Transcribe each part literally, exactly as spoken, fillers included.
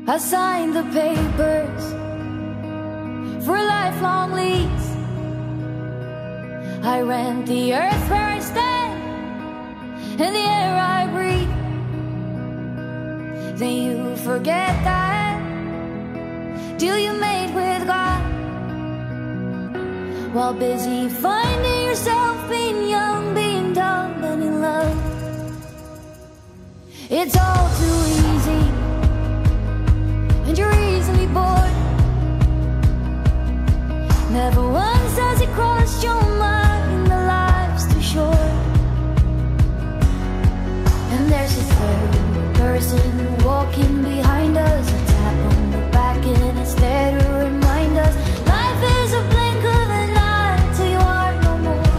I signed the papers for a lifelong lease. I rent the earth where I stand and the air I breathe. Then you forget that deal you made with God, while busy finding yourself being young, being dumb, and in love. It's all too easy, and you're easily bored. Never once has it crossed your mind that life's too short. And there's a third person walking behind us, a tap on the back and it's there to remind us life is a blink of an eye till you are no more.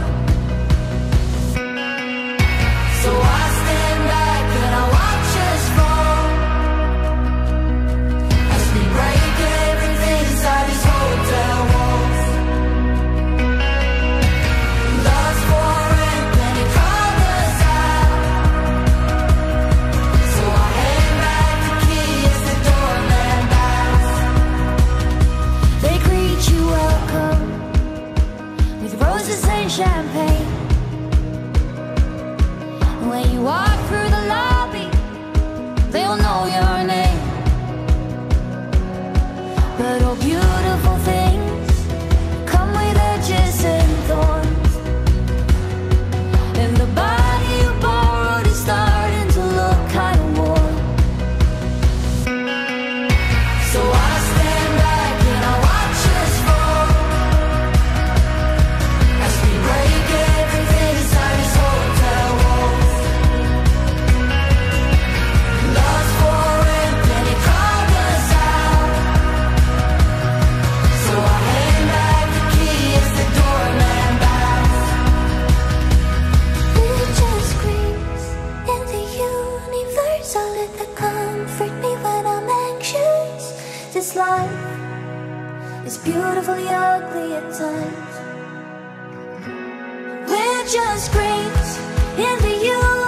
So I stand back and I watch us fall as we break everything inside these hotel walls. Lost for rent and it called us out, so I hand back the key as the doorman bows. They greet you welcome with roses and champagne. When you walk through the lobby, they'll know your name. But all beautiful things come with edges and thorns, and the body you borrowed is starting to look kind of worn. So I stand back and I watch us fall as we break everything inside these hotel walls. Lost for rent and it called us out, so I hand back the key as the doorman bows. It just screams in the universe, I'll let that comfort me when I'm anxious. This life is beautifully ugly at times. We're just screams in the universe.